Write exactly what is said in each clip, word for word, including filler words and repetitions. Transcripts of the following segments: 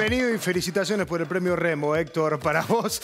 Bienvenido y felicitaciones por el premio Remo, Héctor, para vos.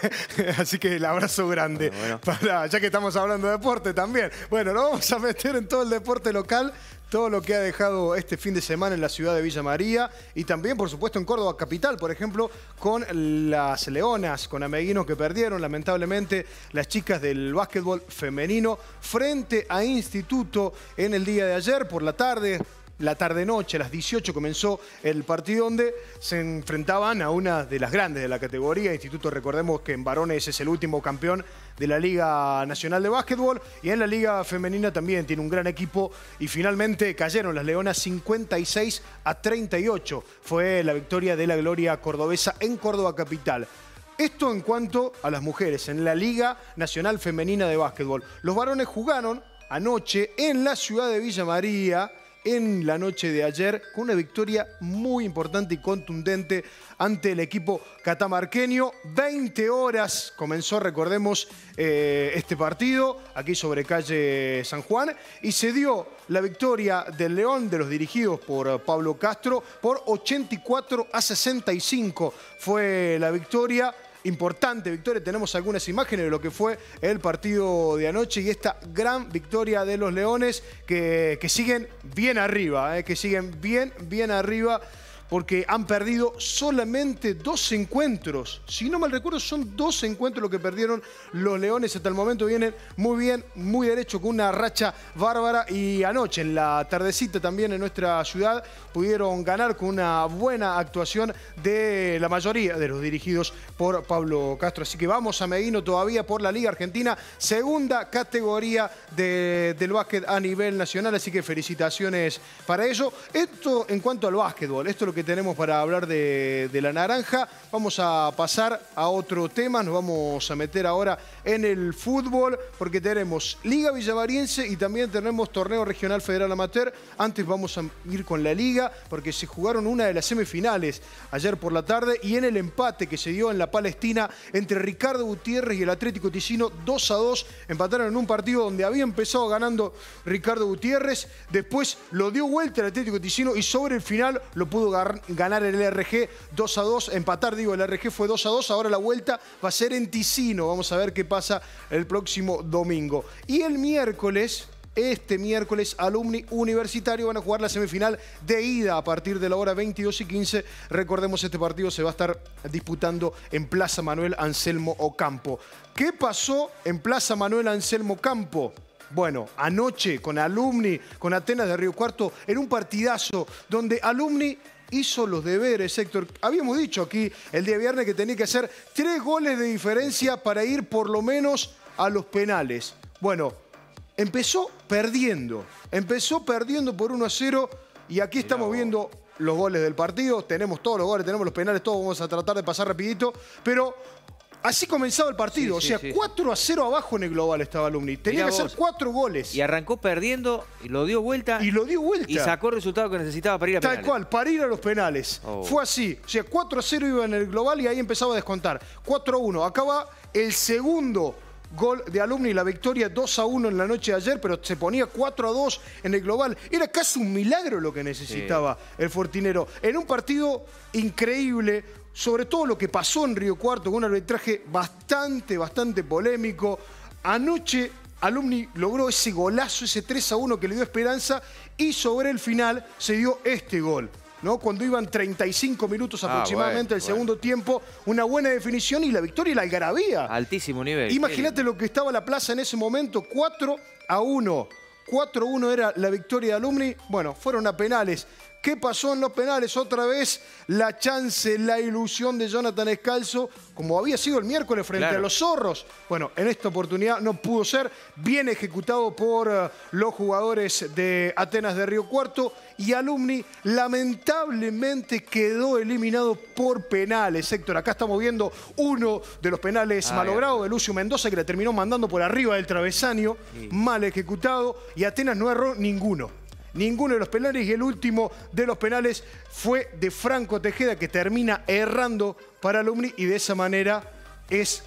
Así que el abrazo grande. Bueno, bueno. Para, ya que estamos hablando de deporte también. Bueno, nos vamos a meter en todo el deporte local, todo lo que ha dejado este fin de semana en la ciudad de Villa María y también, por supuesto, en Córdoba capital, por ejemplo, con las Leonas, con Ameguinos que perdieron, lamentablemente, las chicas del básquetbol femenino frente a Instituto en el día de ayer por la tarde. La tarde-noche, a las dieciocho, comenzó el partido donde se enfrentaban a una de las grandes de la categoría. Instituto, recordemos que en varones es el último campeón de la Liga Nacional de Básquetbol y en la Liga Femenina también tiene un gran equipo y finalmente cayeron las Leonas cincuenta y seis a treinta y ocho. Fue la victoria de la Gloria Cordobesa en Córdoba capital. Esto en cuanto a las mujeres en la Liga Nacional Femenina de Básquetbol. Los varones jugaron anoche en la ciudad de Villa María, en la noche de ayer, con una victoria muy importante y contundente ante el equipo catamarqueño. veinte horas comenzó, recordemos, eh, este partido, aquí sobre calle San Juan, y se dio la victoria del León, de los dirigidos por Pablo Castro, por ochenta y cuatro a sesenta y cinco. Fue la victoria. Importante victoria, tenemos algunas imágenes de lo que fue el partido de anoche y esta gran victoria de los Leones que, que siguen bien arriba, eh, que siguen bien, bien arriba porque han perdido solamente dos encuentros. Si no mal recuerdo, son dos encuentros los que perdieron los Leones hasta el momento. Vienen muy bien, muy derecho, con una racha bárbara. Y anoche, en la tardecita también en nuestra ciudad, pudieron ganar con una buena actuación de la mayoría de los dirigidos por Pablo Castro. Así que vamos a Ameguino todavía por la Liga Argentina, segunda categoría de, del básquet a nivel nacional. Así que felicitaciones para ello. Esto en cuanto al básquetbol, esto es lo que que tenemos para hablar de, de la naranja. Vamos a pasar a otro tema, nos vamos a meter ahora en el fútbol porque tenemos Liga Villamariense y también tenemos Torneo Regional Federal Amateur. Antes vamos a ir con la Liga porque se jugaron una de las semifinales ayer por la tarde y en el empate que se dio en la Palestina entre Ricardo Gutiérrez y el Atlético Ticino, dos a dos, empataron en un partido donde había empezado ganando Ricardo Gutiérrez, después lo dio vuelta el Atlético Ticino y sobre el final lo pudo ganar ganar el R G dos a dos, empatar, digo, el R G fue dos a dos, ahora la vuelta va a ser en Ticino, vamos a ver qué pasa el próximo domingo. Y el miércoles, este miércoles, Alumni Universitario van a jugar la semifinal de ida a partir de la hora veintidós y quince. Recordemos, este partido se va a estar disputando en Plaza Manuel Anselmo Ocampo. ¿Qué pasó en Plaza Manuel Anselmo Ocampo? Bueno, anoche con Alumni, con Atenas de Río Cuarto, en un partidazo donde Alumni hizo los deberes, Héctor. Habíamos dicho aquí el día viernes que tenía que hacer tres goles de diferencia para ir por lo menos a los penales. Bueno, empezó perdiendo. Empezó perdiendo por uno a cero y aquí estamos viendo los goles del partido. Tenemos todos los goles, tenemos los penales, todos vamos a tratar de pasar rapidito. Pero así comenzaba el partido, sí, sí, o sea, sí. cuatro a cero abajo en el global estaba Alumni. Tenía Mirá que hacer cuatro goles. Y arrancó perdiendo, y lo dio vuelta. Y lo dio vuelta. Y sacó el resultado que necesitaba para ir a penales. Tal cual, para ir a los penales. Oh. Fue así. O sea, cuatro a cero iba en el global y ahí empezaba a descontar. cuatro a uno. Acá va el segundo gol de Alumni, la victoria dos a uno en la noche de ayer, pero se ponía cuatro a dos en el global. Era casi un milagro lo que necesitaba sí. el Fortinero. En un partido increíble, sobre todo lo que pasó en Río Cuarto, con un arbitraje bastante, bastante polémico. Anoche Alumni logró ese golazo, ese tres a uno que le dio esperanza y sobre el final se dio este gol, ¿no? Cuando iban treinta y cinco minutos aproximadamente ah, bueno, el segundo bueno. tiempo, una buena definición y la victoria y la algarabía. Altísimo nivel. Imagínate lo que estaba la plaza en ese momento, cuatro a uno. cuatro a uno era la victoria de Alumni. Bueno, fueron a penales. ¿Qué pasó en los penales? Otra vez la chance, la ilusión de Jonathan Escalzo, como había sido el miércoles frente claro. a los Zorros. Bueno, en esta oportunidad no pudo ser. Bien ejecutado por uh, los jugadores de Atenas de Río Cuarto. Y Alumni lamentablemente quedó eliminado por penales. Héctor, acá estamos viendo uno de los penales ah, malogrados de Lucio Mendoza, que la terminó mandando por arriba del travesaño. Sí. Mal ejecutado. Y Atenas no erró ninguno. Ninguno de los penales y el último de los penales fue de Franco Tejeda, que termina errando para Alumni y de esa manera es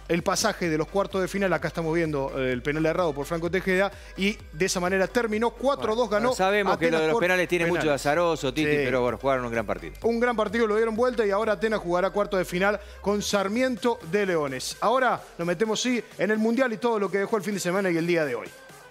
el pasaje de los cuartos de final. Acá estamos viendo el penal errado por Franco Tejeda y de esa manera terminó cuatro a dos, ganó. Bueno, sabemos Atenas que lo de los por penales tiene penales. mucho de azaroso, Titi, Sí. pero bueno, jugaron un gran partido. Un gran partido, lo dieron vuelta y ahora Atenas jugará cuarto de final con Sarmiento de Leones. Ahora nos metemos sí en el Mundial y todo lo que dejó el fin de semana y el día de hoy.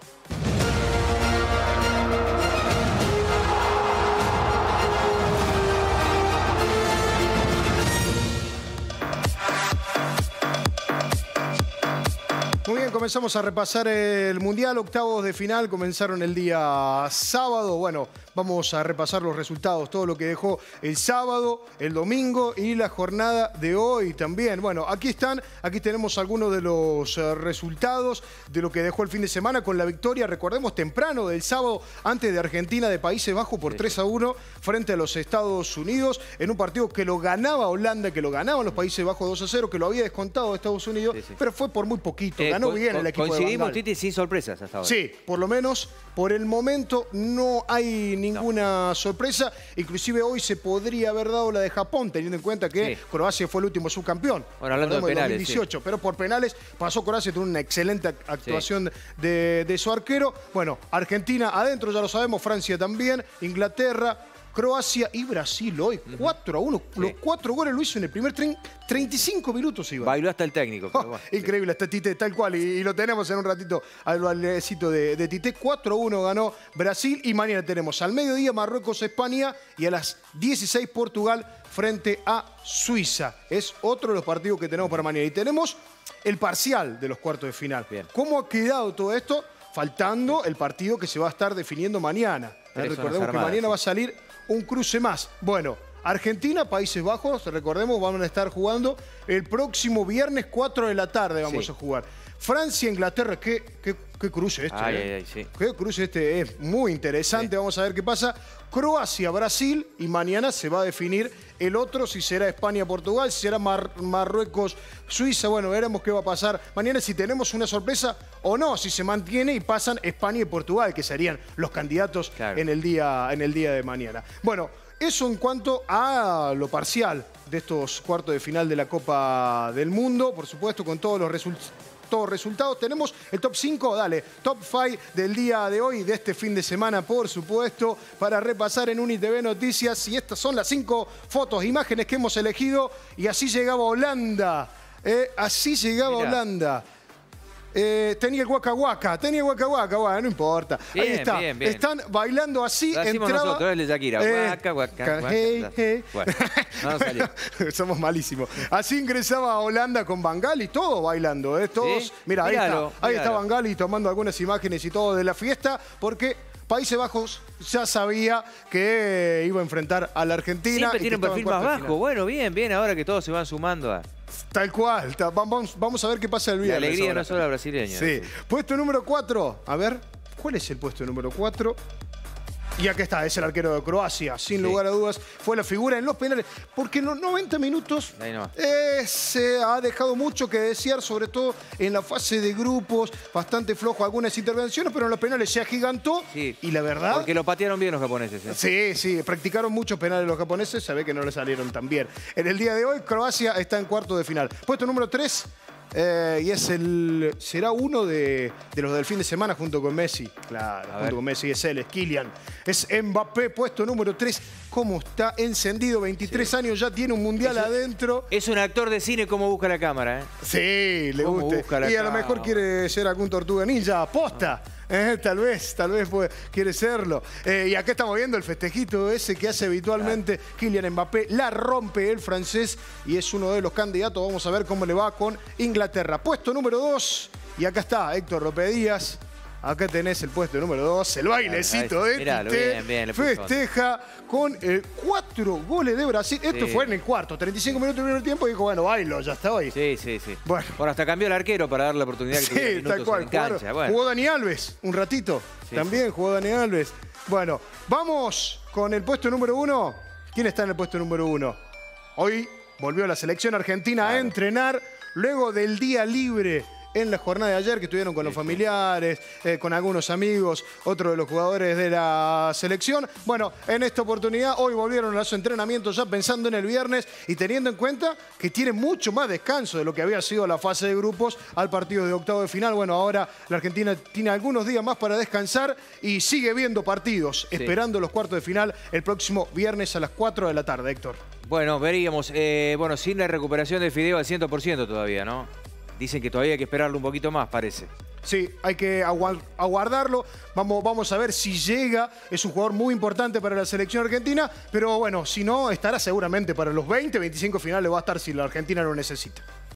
Muy bien, comenzamos a repasar el Mundial. Octavos de final comenzaron el día sábado. Bueno, vamos a repasar los resultados, todo lo que dejó el sábado, el domingo y la jornada de hoy también. Bueno, aquí están, aquí tenemos algunos de los uh, resultados de lo que dejó el fin de semana con la victoria, recordemos, temprano del sábado ante de Argentina de Países Bajos por tres a uno frente a los Estados Unidos en un partido que lo ganaba Holanda, que lo ganaban los Países Bajos dos a cero, que lo había descontado Estados Unidos, sí, sí. pero fue por muy poquito. Eh, Ganó co bien el equipo de Van Coincidimos, Gaal. Titi, sin sorpresas hasta ahora. Sí, por lo menos por el momento no hay ninguna no. sorpresa. Inclusive hoy se podría haber dado la de Japón, teniendo en cuenta que sí. Croacia fue el último subcampeón. Bueno, hablando de penales, dos mil dieciocho, sí. pero por penales pasó Croacia, tuvo una excelente actuación sí. de, de su arquero. Bueno, Argentina adentro, ya lo sabemos, Francia también, Inglaterra, Croacia y Brasil hoy, uh-huh. cuatro a uno. Sí. Los cuatro goles lo hizo en el primer treinta y cinco minutos, Iván. Bailó hasta el técnico. Pero bueno, oh, increíble, sí. hasta Tite, tal cual. Y, y lo tenemos en un ratito al valecito de, de Tite. cuatro a uno ganó Brasil. Y mañana tenemos al mediodía Marruecos, España. Y a las dieciséis Portugal frente a Suiza. Es otro de los partidos que tenemos para mañana. Y tenemos el parcial de los cuartos de final. Bien. ¿Cómo ha quedado todo esto? Faltando el partido que se va a estar definiendo mañana. Eh, recordemos que mañana sí. va a salir un cruce más. Bueno, Argentina, Países Bajos, recordemos, van a estar jugando el próximo viernes cuatro de la tarde vamos sí. a jugar. Francia, Inglaterra, qué, qué, qué cruce este. Ay, eh. ay, ay, sí. Qué cruce este, es muy interesante, sí. vamos a ver qué pasa. Croacia, Brasil y mañana se va a definir el otro, si será España, Portugal, si será Mar Marruecos, Suiza. Bueno, veremos qué va a pasar mañana, si tenemos una sorpresa o no, si se mantiene y pasan España y Portugal, que serían los candidatos claro. en, el día, en el día de mañana. Bueno, eso en cuanto a lo parcial de estos cuartos de final de la Copa del Mundo, por supuesto, con todos los resultados. resultados. Tenemos el top cinco, dale, top cinco del día de hoy, de este fin de semana, por supuesto, para repasar en UniTV Noticias. Y estas son las cinco fotos, imágenes que hemos elegido. Y así llegaba Holanda. Eh, así llegaba Mirá. Holanda. Eh, tenía el Waka Waka, tenía el Waka Waka, bueno, no importa. Bien, ahí está. Bien, bien. Están bailando así. Lo decimos entraba, nosotros, el de Shakira. Eh, Waka, waka, waka. Hey, hey. Bueno, no salió. Somos malísimos. Así ingresaba a Holanda con Van Gaal y todo bailando. ¿eh? Todos. ¿Sí? Mira, ahí Míralo, está. Ahí míralo. está Van Gaal y tomando algunas imágenes y todo de la fiesta, porque Países Bajos ya sabía que iba a enfrentar a la Argentina. Siempre y tiene un que perfil más bajo. Bueno, bien, bien. Ahora que todos se van sumando a... Tal cual. Vamos, vamos a ver qué pasa el viernes. La alegría ahora. no solo brasileña. Sí. sí. Puesto número cuatro. A ver, ¿cuál es el puesto número cuatro? Y aquí está, es el arquero de Croacia, sin sí. lugar a dudas. Fue la figura en los penales, porque en los noventa minutos no. eh, se ha dejado mucho que desear, sobre todo en la fase de grupos, bastante flojo algunas intervenciones, pero en los penales se agigantó. Sí. Y la verdad... Porque lo patearon bien los japoneses. ¿eh? Sí, sí, practicaron muchos penales los japoneses, se ve que no le salieron tan bien. En el día de hoy, Croacia está en cuarto de final. Puesto número tres... Eh, y es el. Será uno de, de los del fin de semana junto con Messi. Claro, a junto ver. con Messi es él, es Kylian. Es Mbappé, puesto número tres. ¿Cómo está encendido? veintitrés sí. años, ya tiene un mundial es, adentro. Es un actor de cine, como busca la cámara, ¿eh? Sí, le gusta. Y a lo mejor quiere ser algún tortuga ninja. Aposta. Ah. Eh, tal vez, tal vez puede, quiere serlo. Eh, y acá estamos viendo el festejito ese que hace habitualmente claro. Kylian Mbappé. La rompe el francés y es uno de los candidatos. Vamos a ver cómo le va con Inglaterra. Puesto número dos. Y acá está Héctor López Díaz. Acá tenés el puesto número dos, el bailecito de Miralo, Tite. bien, bien, festeja con eh, cuatro goles de Brasil. Esto sí. fue en el cuarto, treinta y cinco minutos del primer tiempo y dijo, bueno, bailo, ya está hoy. Sí, sí, sí. Bueno, bueno hasta cambió el arquero para darle la oportunidad que sí, tuviera minutos tal cual. en cancha. Bueno. Jugó Dani Alves un ratito. Sí, También sí. jugó Dani Alves. Bueno, vamos con el puesto número uno. ¿Quién está en el puesto número uno? Hoy volvió la selección argentina claro. a entrenar luego del día libre en la jornada de ayer, que estuvieron con los familiares, eh, con algunos amigos, otros de los jugadores de la selección. Bueno, en esta oportunidad, hoy volvieron a los entrenamientos ya pensando en el viernes y teniendo en cuenta que tiene mucho más descanso de lo que había sido la fase de grupos al partido de octavo de final. Bueno, ahora la Argentina tiene algunos días más para descansar y sigue viendo partidos, sí, esperando los cuartos de final el próximo viernes a las cuatro de la tarde, Héctor. Bueno, veríamos. Eh, bueno, sin la recuperación de Fideo al cien por ciento todavía, ¿no? Dicen que todavía hay que esperarlo un poquito más, parece. Sí, hay que aguardarlo. Vamos, vamos a ver si llega. Es un jugador muy importante para la selección argentina, pero bueno, si no, estará seguramente para los veinte, veinticinco finales va a estar si la Argentina lo necesita.